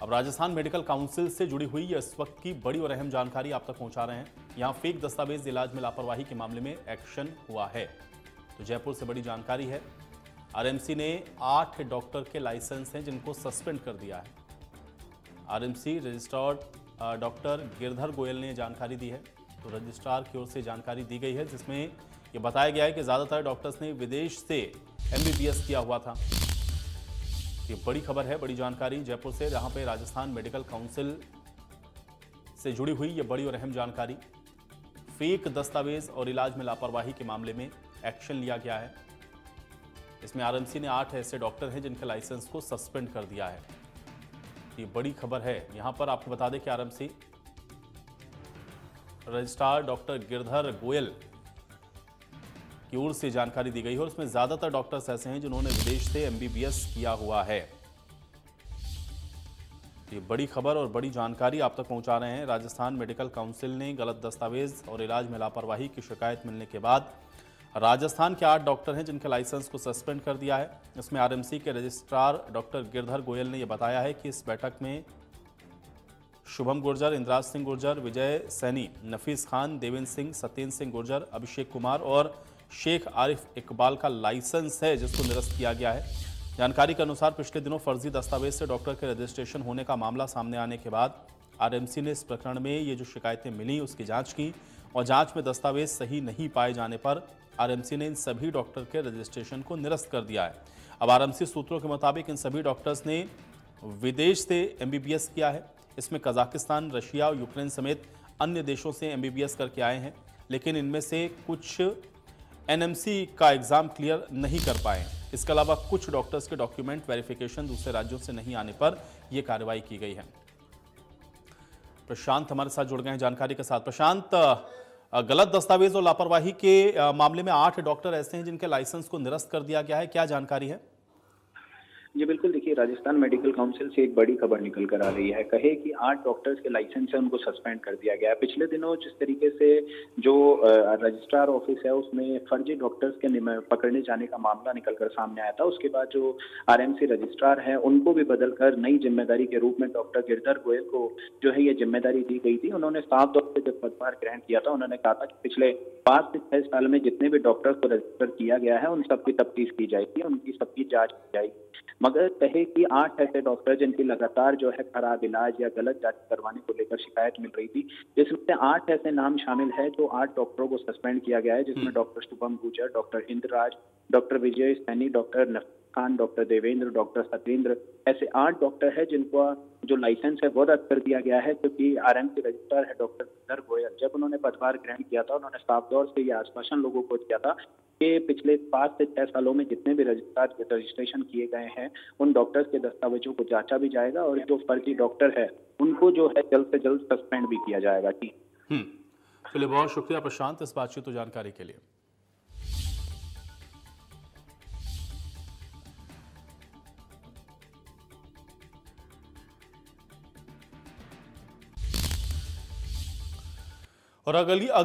अब Rajasthan medical council से जुड़ी हुई इस वक्त की बड़ी और अहम जानकारी आप तक पहुंचा रहे हैं। यहां फेक दस्तावेज इलाज में लापरवाही के मामले में एक्शन हुआ है। तो जयपुर से बड़ी जानकारी है। आरएमसी ने 8 डॉक्टर के लाइसेंस हैं जिनको सस्पेंड कर दिया है। RMC registrar doctor Girdhar Goyal ने जानकारी दी है। तो रजिस्ट्रार की ओर से जानकारी दी गई है जिसमें यह बताया गया है कि ज्यादातर डॉक्टर्स ने विदेश से एमबीबीएस किया हुआ था। ये बड़ी खबर है, बड़ी जानकारी जयपुर से, जहां पे राजस्थान मेडिकल काउंसिल से जुड़ी हुई ये बड़ी और अहम जानकारी। फेक दस्तावेज और इलाज में लापरवाही के मामले में एक्शन लिया गया है। इसमें आरएमसी ने 8 ऐसे डॉक्टर हैं जिनके लाइसेंस को सस्पेंड कर दिया है। ये बड़ी खबर है। यहां पर आपको बता दें कि RMC registrar doctor Girdhar Goyal की ओर से जानकारी दी गई है और उसमें ज्यादातर डॉक्टर्स ऐसे हैं जिन्होंने विदेश से एमबीबीएस किया हुआ है। ये बड़ी खबर और बड़ी जानकारी आप तक पहुंचा रहे हैं। राजस्थान मेडिकल काउंसिल ने गलत दस्तावेज और इलाज में लापरवाही की शिकायत मिलने के बाद राजस्थान के 8 डॉक्टर हैं जिनके लाइसेंस को सस्पेंड कर दिया है। इसमें आरएमसी के रजिस्ट्रार डॉक्टर गिरधर गोयल ने यह बताया है कि इस बैठक में शुभम गुर्जर, इंद्राज सिंह गुर्जर, विजय सैनी, नफीस खान, देवेंद्र सिंह, सत्येंद्र सिंह गुर्जर, अभिषेक कुमार और शेख आरिफ इकबाल का लाइसेंस है जिसको निरस्त किया गया है। जानकारी के अनुसार पिछले दिनों फर्जी दस्तावेज से डॉक्टर के रजिस्ट्रेशन होने का मामला सामने आने के बाद आरएमसी ने इस प्रकरण में ये जो शिकायतें मिली उसकी जांच की और जांच में दस्तावेज सही नहीं पाए जाने पर आरएमसी ने इन सभी डॉक्टर के रजिस्ट्रेशन को निरस्त कर दिया है। अब आरएमसी सूत्रों के मुताबिक इन सभी डॉक्टर्स ने विदेश से एमबीबीएस किया है। इसमें कजाकिस्तान, रशिया और यूक्रेन समेत अन्य देशों से एमबीबीएस करके आए हैं, लेकिन इनमें से कुछ एनएमसी का एग्जाम क्लियर नहीं कर पाए। इसके अलावा कुछ डॉक्टर्स के डॉक्यूमेंट वेरिफिकेशन दूसरे राज्यों से नहीं आने पर यह कार्रवाई की गई है। प्रशांत हमारे साथ जुड़ गए हैं जानकारी के साथ। प्रशांत, गलत दस्तावेज और लापरवाही के मामले में 8 डॉक्टर ऐसे हैं जिनके लाइसेंस को निरस्त कर दिया गया है, क्या जानकारी है? जी बिल्कुल, देखिए राजस्थान मेडिकल काउंसिल से एक बड़ी खबर निकल कर आ रही है। कहे कि 8 डॉक्टर्स के लाइसेंस है उनको सस्पेंड कर दिया गया है। पिछले दिनों जिस तरीके से जो रजिस्ट्रार ऑफिस है उसमें फर्जी डॉक्टर्स के पकड़ने जाने का मामला निकल कर सामने आया था, उसके बाद जो आरएमसी रजिस्ट्रार है उनको भी बदलकर नई जिम्मेदारी के रूप में डॉक्टर गिरधर गोयल को जो है ये जिम्मेदारी दी गई थी। उन्होंने साफ तौर पर जब पदभार ग्रहण किया था उन्होंने कहा था कि पिछले 5 से 6 साल में जितने भी डॉक्टर्स को रजिस्टर किया गया है उन सबकी तफ्तीश की जाएगी, उनकी सबकी जांच की जाएगी। मगर कहे कि 8 ऐसे डॉक्टर जिनकी लगातार जो है खराब इलाज या गलत जांच करवाने को लेकर शिकायत मिल रही थी, जिसमें से 8 ऐसे नाम शामिल है जो 8 डॉक्टरों को सस्पेंड किया गया है, जिसमें doctor Shubham Gurjar, doctor Indraj, doctor Vijay Saini, doctor Nafees Khan, doctor Devendra, doctor Satyendra, ऐसे 8 डॉक्टर है जिनको जो लाइसेंस है वो रद्द कर दिया गया है। क्योंकि आरएमसी रजिस्ट्रार है डॉक्टर गिरधर गोयल, जब उन्होंने पदभार ग्रहण किया था उन्होंने साफ तौर से यह आश्वासन लोगों को दिया था कि पिछले 5 से 6 सालों में जितने भी रजिस्ट्रेशन किए गए हैं उन डॉक्टर्स के दस्तावेजों को जांचा भी जाएगा और जो फर्जी डॉक्टर है उनको जो है जल्द से जल्द सस्पेंड भी किया जाएगा। चलिए, बहुत शुक्रिया प्रशांत इस बातचीत और जानकारी के लिए। और अगली